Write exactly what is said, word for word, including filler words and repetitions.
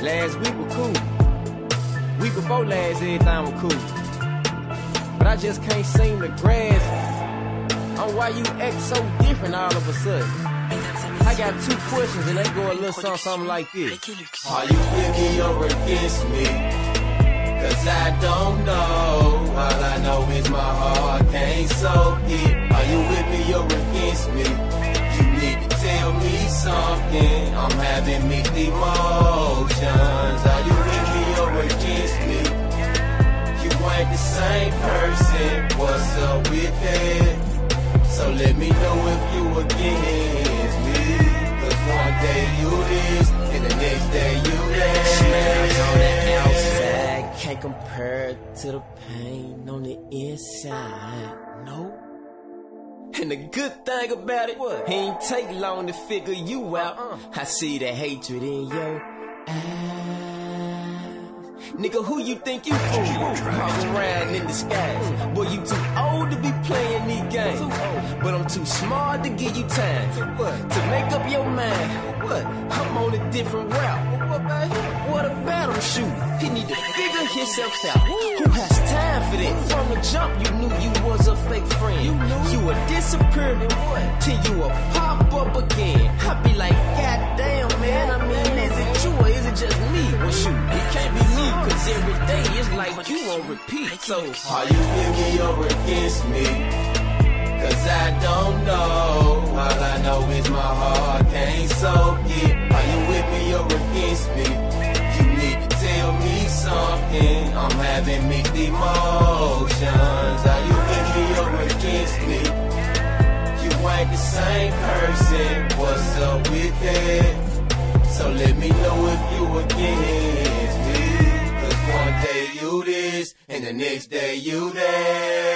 Last week was cool. Week before last, everything was cool. But I just can't seem to grasp on why you act so different all of a sudden. I got two questions and they go a little something, something like this. Are you with me or against me? Cause I don't know. All I know is my heart can't soak it. Are you with me or against me? You need to tell me something. I'm having mixed emotions. Are you with me or against me? You ain't the same person. What's up with that? So let me know if you against me. Cause one day you this, and the next day you that. Smells on the outside can't compare to the pain on the inside. No. And the good thing about it, what? He ain't take long to figure you out. Uh-uh. I see the hatred in your eyes. Nigga, who you think you fool? Walk around in disguise. Boy, you too old to be playing these games. But I'm too smart to give you time to make up your mind. What? I'm on a different route. What about him shoot? He need to figure himself out. Who has time for that? From the jump, you knew you was a fake friend. You knew you would disappear till you would pop up again. I be like, God damn, man. I mean, is it you or is it just me? Well, shoot, it can't be me, cause every day it's like you on repeat. So, are you with me or against me? Cause I don't know. All I know is my heart can't soak it. Are you with me or against me? You need to tell me something. I'm having mixed emotions. Are you with me or against me? You ain't the same person. What's up with that? So let me know if you against me. Cause one day you this, and the next day you that.